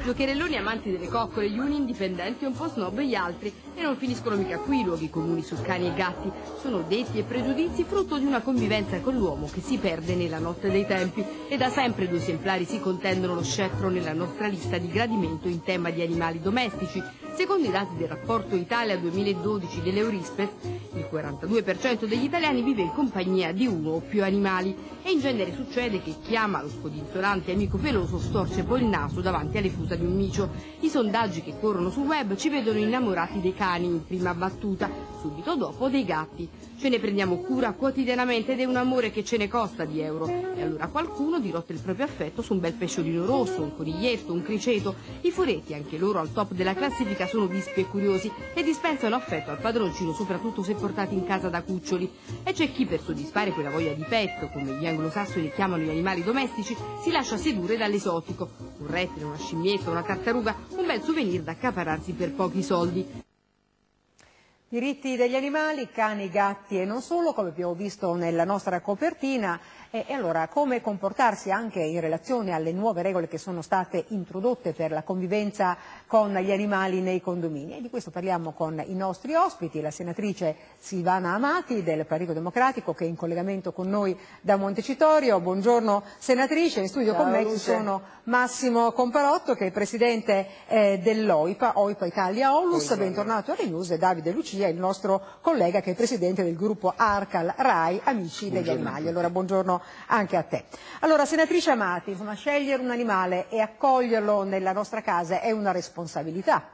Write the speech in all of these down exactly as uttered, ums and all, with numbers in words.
Giocherelloni amanti delle coccole, gli uni indipendenti e un po' snob gli altri. E non finiscono mica qui i luoghi comuni su cani e gatti. Sono detti e pregiudizi frutto di una convivenza con l'uomo che si perde nella notte dei tempi. E da sempre due esemplari si contendono lo scettro nella nostra lista di gradimento in tema di animali domestici. Secondo i dati del rapporto Italia duemiladodici dell'Eurispes, il quarantadue per cento degli italiani vive in compagnia di uno o più animali e in genere succede che chi ama lo scodinzolante amico peloso storce poi il naso davanti alle fusa di un micio. I sondaggi che corrono sul web ci vedono innamorati dei cani in prima battuta, subito dopo dei gatti. Ce ne prendiamo cura quotidianamente ed è un amore che ce ne costa di euro. E allora qualcuno dirotta il proprio affetto su un bel pesciolino rosso, un coniglietto, un criceto. I furetti, anche loro al top della classifica, sono vispi e curiosi e dispensano affetto al padroncino, soprattutto se portati in casa da cuccioli. E c'è chi, per soddisfare quella voglia di petto, come gli anglosassoni chiamano gli animali domestici, si lascia sedurre dall'esotico. Un rettile, una scimmietta, una tartaruga, un bel souvenir da accaparrarsi per pochi soldi. Diritti degli animali, cani, gatti e non solo, come abbiamo visto nella nostra copertina. E, e allora come comportarsi anche in relazione alle nuove regole che sono state introdotte per la convivenza con gli animali nei condomini? E di questo parliamo con i nostri ospiti, la senatrice Silvana Amati del Partito Democratico, che è in collegamento con noi da Montecitorio. Buongiorno senatrice, in studio Ciao, con me Luce. Ci sono Massimo Comparotto, che è presidente eh, dell'OIPA, OIPA Italia Onlus, bentornato alle News, e Davide Lucia, il nostro collega che è presidente del gruppo Arcal Rai Amici degli Animali. Allora buongiorno anche a te. Allora senatrice Amati, insomma, scegliere un animale e accoglierlo nella nostra casa è una responsabilità.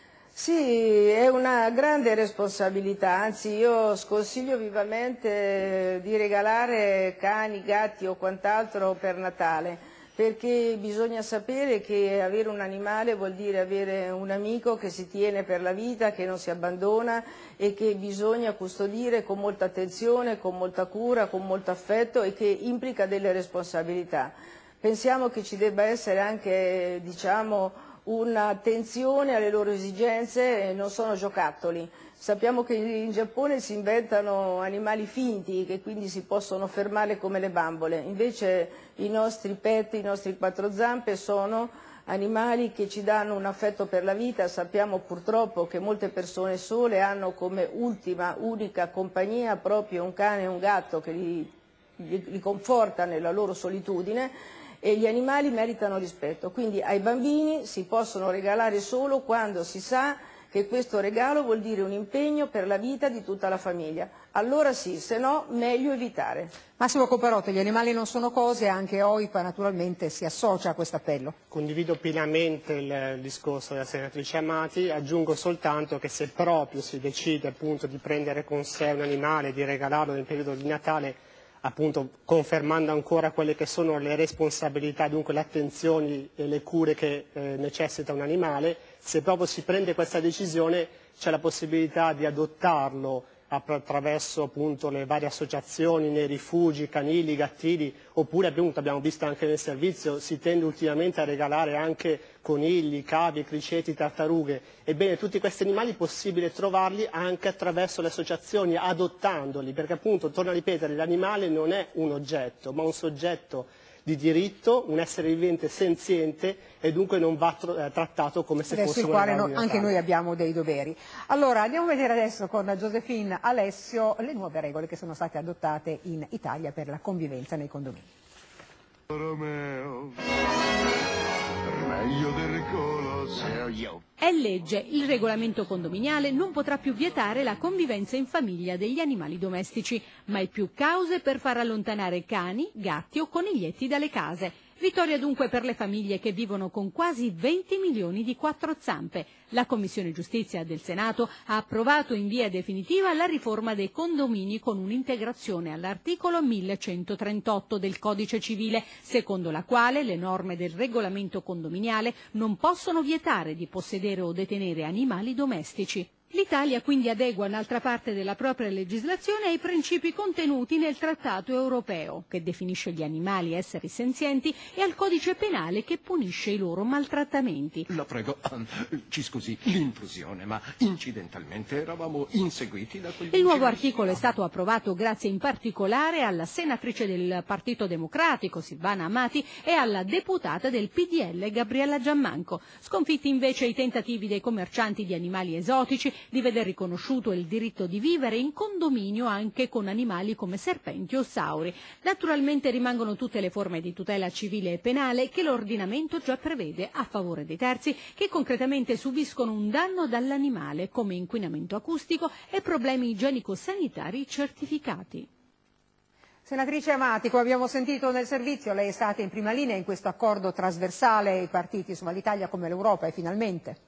Sì, è una grande responsabilità, anzi io sconsiglio vivamente di regalare cani, gatti o quant'altro per Natale, perché bisogna sapere che avere un animale vuol dire avere un amico che si tiene per la vita, che non si abbandona e che bisogna custodire con molta attenzione, con molta cura, con molto affetto e che implica delle responsabilità. Pensiamo che ci debba essere anche, diciamo, un'attenzione alle loro esigenze, non sono giocattoli. Sappiamo che in Giappone si inventano animali finti che quindi si possono fermare come le bambole, invece i nostri pet, i nostri quattro zampe sono animali che ci danno un affetto per la vita. Sappiamo purtroppo che molte persone sole hanno come ultima, unica compagnia proprio un cane e un gatto che li, li, li conforta nella loro solitudine. E gli animali meritano rispetto, quindi ai bambini si possono regalare solo quando si sa che questo regalo vuol dire un impegno per la vita di tutta la famiglia. Allora sì, se no meglio evitare. Massimo Comparotto, gli animali non sono cose, anche OIPA naturalmente si associa a questo appello. Condivido pienamente il discorso della senatrice Amati, aggiungo soltanto che se proprio si decide appunto di prendere con sé un animale, di regalarlo nel periodo di Natale, appunto confermando ancora quelle che sono le responsabilità, dunque le attenzioni e le cure che eh, necessita un animale, se proprio si prende questa decisione c'è la possibilità di adottarlo attraverso appunto le varie associazioni nei rifugi canili, gattili, oppure appunto abbiamo visto anche nel servizio si tende ultimamente a regalare anche conigli, cavi, criceti, tartarughe. Ebbene, tutti questi animali è possibile trovarli anche attraverso le associazioni, adottandoli, perché appunto, torno a ripetere, l'animale non è un oggetto, ma un soggetto di diritto, un essere vivente senziente e dunque non va tr trattato come se fosse un regalo di Natale. Anche noi abbiamo dei doveri. Allora andiamo a vedere adesso con Josephine Alessio le nuove regole che sono state adottate in Italia per la convivenza nei condomini. Romeo, meglio del Colosseo. È legge, il regolamento condominiale non potrà più vietare la convivenza in famiglia degli animali domestici, mai più cause per far allontanare cani, gatti o coniglietti dalle case. Vittoria dunque per le famiglie che vivono con quasi venti milioni di quattro zampe. La Commissione Giustizia del Senato ha approvato in via definitiva la riforma dei condomini con un'integrazione all'articolo millecentotrentotto del Codice Civile, secondo la quale le norme del regolamento condominiale non possono vietare di possedere o detenere animali domestici. L'Italia quindi adegua un'altra parte della propria legislazione ai principi contenuti nel Trattato europeo, che definisce gli animali esseri senzienti, e al codice penale che punisce i loro maltrattamenti. La prego, ci scusi l'intrusione, ma incidentalmente eravamo inseguiti da quegli... Il nuovo articolo è stato approvato grazie in particolare alla senatrice del Partito Democratico Silvana Amati e alla deputata del P D L Gabriella Giammanco. Sconfitti invece i tentativi dei commercianti di animali esotici di veder riconosciuto il diritto di vivere in condominio anche con animali come serpenti o sauri. Naturalmente rimangono tutte le forme di tutela civile e penale che l'ordinamento già prevede a favore dei terzi che concretamente subiscono un danno dall'animale, come inquinamento acustico e problemi igienico-sanitari certificati. Senatrice Amati, come abbiamo sentito nel servizio, lei è stata in prima linea in questo accordo trasversale ai partiti, insomma l'Italia come l'Europa, e finalmente...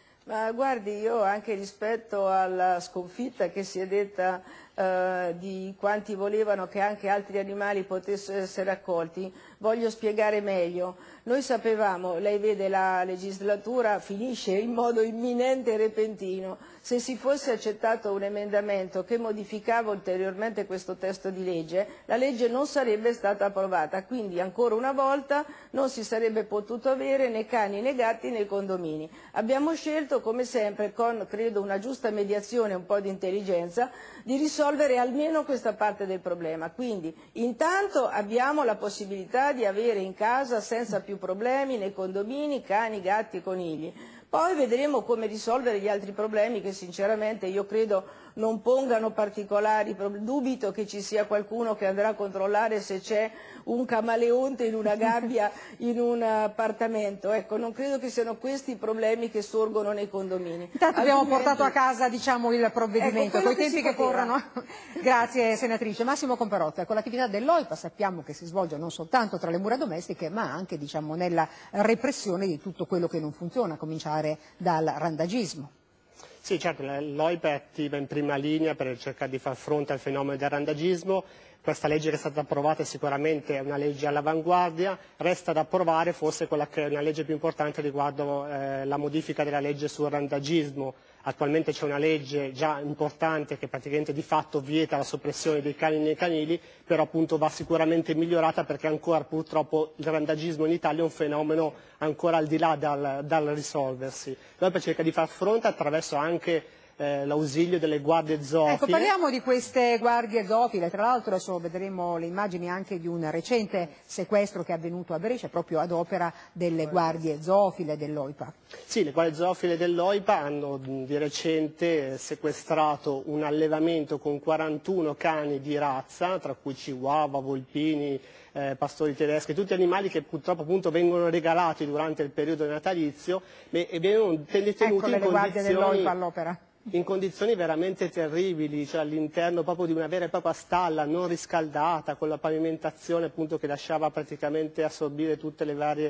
Ma guardi, io anche rispetto alla sconfitta che si è detta eh, di quanti volevano che anche altri animali potessero essere accolti, voglio spiegare meglio. Noi sapevamo, lei vede, la legislatura finisce in modo imminente e repentino. Se si fosse accettato un emendamento che modificava ulteriormente questo testo di legge, la legge non sarebbe stata approvata, quindi ancora una volta non si sarebbe potuto avere né cani né gatti nei condomini. Abbiamo scelto, come sempre, con credo una giusta mediazione e un po' di intelligenza, di risolvere almeno questa parte del problema. Quindi intanto abbiamo la possibilità di avere in casa senza più problemi nei condomini cani, gatti e conigli. Poi vedremo come risolvere gli altri problemi che sinceramente io credo non pongano particolari problemi. Dubito che ci sia qualcuno che andrà a controllare se c'è un camaleonte in una gabbia in un appartamento. Ecco, non credo che siano questi i problemi che sorgono nei condomini. Intanto abbiamo portato a casa, diciamo, il provvedimento, ecco, con i tempi che, che corrono. Grazie senatrice. Massimo Comparotta, con l'attività dell'O I P A sappiamo che si svolge non soltanto tra le mura domestiche ma anche, diciamo, nella repressione di tutto quello che non funziona, a cominciare dal randagismo. Sì, certo, l'O I P A è attiva in prima linea per cercare di far fronte al fenomeno del randagismo. Questa legge che è stata approvata è sicuramente una legge all'avanguardia, resta da approvare forse quella che è una legge più importante riguardo eh, la modifica della legge sul randagismo. Attualmente c'è una legge già importante che praticamente di fatto vieta la soppressione dei cani nei canili, però appunto va sicuramente migliorata perché ancora purtroppo il randagismo in Italia è un fenomeno ancora al di là dal, dal risolversi. L'O I P A cerca di far fronte attraverso anche Eh, l'ausilio delle guardie zoofile. Ecco, parliamo di queste guardie zoofile, tra l'altro adesso vedremo le immagini anche di un recente sequestro che è avvenuto a Brescia proprio ad opera delle guardie zoofile dell'O I P A. Sì, le guardie zoofile dell'O I P A hanno di recente sequestrato un allevamento con quarantuno cani di razza, tra cui chihuahua, volpini, eh, pastori tedeschi, tutti animali che purtroppo appunto vengono regalati durante il periodo natalizio e, e vengono tenuti ecco in le guardie dell'O I condizioni... P A all'opera. in condizioni veramente terribili, cioè all'interno proprio di una vera e propria stalla non riscaldata, con la pavimentazione appunto che lasciava praticamente assorbire tutte le varie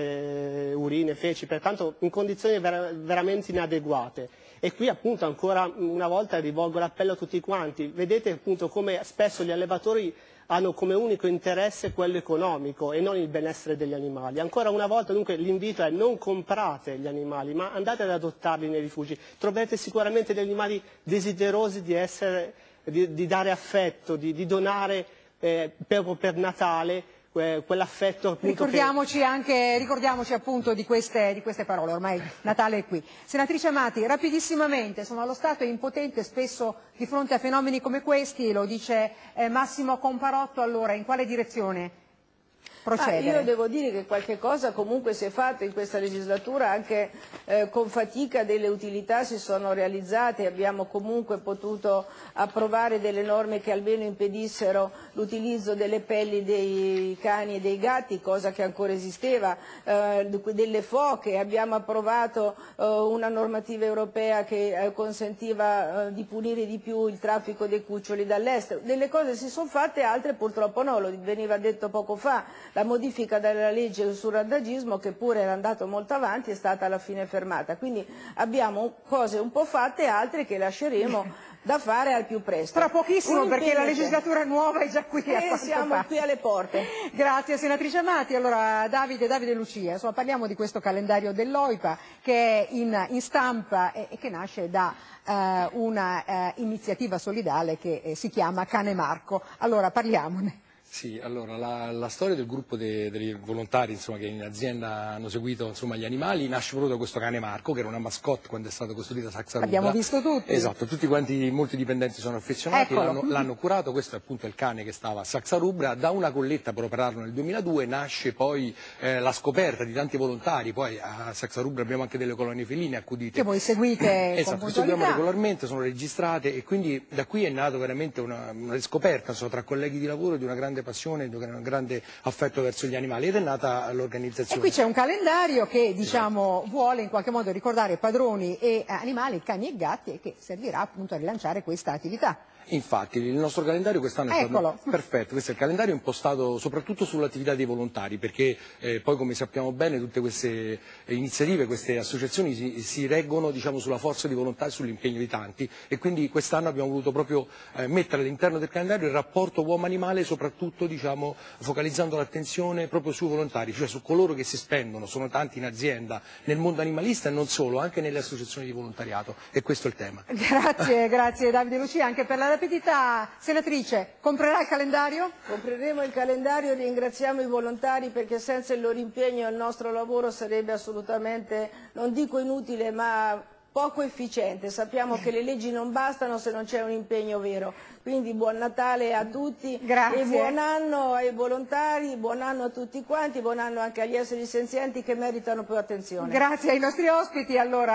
eh, urine, feci, pertanto in condizioni ver veramente inadeguate. E qui appunto ancora una volta rivolgo l'appello a tutti quanti, vedete appunto come spesso gli allevatori hanno come unico interesse quello economico e non il benessere degli animali. Ancora una volta dunque l'invito è: non comprate gli animali, ma andate ad adottarli nei rifugi. Troverete sicuramente degli animali desiderosi di, essere, di, di dare affetto, di, di donare eh, per, per Natale eh, quell'affetto appunto. Ricordiamoci che... anche, ricordiamoci appunto di queste, di queste parole, ormai Natale è qui. Senatrice Amati, rapidissimamente, insomma lo Stato è impotente spesso di fronte a fenomeni come questi, lo dice eh, Massimo Comparotto, allora in quale direzione procedere? Ah, io devo dire che qualche cosa comunque si è fatto in questa legislatura, anche eh, con fatica delle utilità si sono realizzate, abbiamo comunque potuto approvare delle norme che almeno impedissero l'utilizzo delle pelli dei cani e dei gatti, cosa che ancora esisteva, eh, delle foche, abbiamo approvato eh, una normativa europea che eh, consentiva eh, di punire di più il traffico dei cuccioli dall'estero, delle cose si sono fatte, altre purtroppo no, lo veniva detto poco fa. La modifica della legge sul randagismo, che pure era andato molto avanti, è stata alla fine fermata. Quindi abbiamo cose un po' fatte e altre che lasceremo da fare al più presto. Tra pochissimo, Un perché la impegno legislatura nuova è già qui. che a siamo quanto qui alle porte. Grazie senatrice Amati. Allora Davide, Davide Lucia, insomma, parliamo di questo calendario dell'OIPA che è in, in stampa e, e che nasce da eh, una eh, iniziativa solidale che eh, si chiama Cane Marco. Allora parliamone. Sì, allora la, la storia del gruppo dei, dei volontari, insomma, che in azienda hanno seguito, insomma, gli animali nasce proprio da questo cane Marco, che era una mascotte quando è stato costruita Saxa Rubra. Abbiamo visto tutti. Esatto, tutti quanti, molti dipendenti sono affezionati, l'hanno, l'hanno curato. Questo è appunto il cane che stava a Saxa Rubra. Da una colletta per operarlo nel duemiladue nasce poi eh, la scoperta di tanti volontari. Poi a Saxa Rubra abbiamo anche delle colonie feline accudite, che voi seguite esatto, con seguiamo puntualità. regolarmente, sono registrate, e quindi da qui è nato veramente una, una riscoperta, insomma, tra colleghi di lavoro, di una grande passione, di una grande affetto verso gli animali, ed è nata l'organizzazione. E qui c'è un calendario che, diciamo, vuole in qualche modo ricordare padroni e animali, cani e gatti, e che servirà appunto a rilanciare questa attività. Infatti il nostro calendario quest'anno è Eccolo. stato perfetto. Questo è il calendario impostato soprattutto sull'attività dei volontari, perché eh, poi, come sappiamo bene, tutte queste iniziative, queste associazioni si, si reggono, diciamo, sulla forza di volontà e sull'impegno di tanti, e quindi quest'anno abbiamo voluto proprio eh, mettere all'interno del calendario il rapporto uomo-animale, soprattutto, diciamo, focalizzando l'attenzione proprio sui volontari, cioè su coloro che si spendono, sono tanti in azienda, nel mondo animalista e non solo, anche nelle associazioni di volontariato, e questo è il tema. Grazie, grazie Davide Lucia anche per la rapidità. Senatrice, comprerà il calendario? Compreremo il calendario, ringraziamo i volontari perché senza il loro impegno il nostro lavoro sarebbe assolutamente, non dico inutile, ma poco efficiente. Sappiamo che le leggi non bastano se non c'è un impegno vero. Quindi buon Natale a tutti. Grazie. E buon anno ai volontari, buon anno a tutti quanti, buon anno anche agli esseri senzienti che meritano più attenzione. Grazie ai nostri ospiti. Allora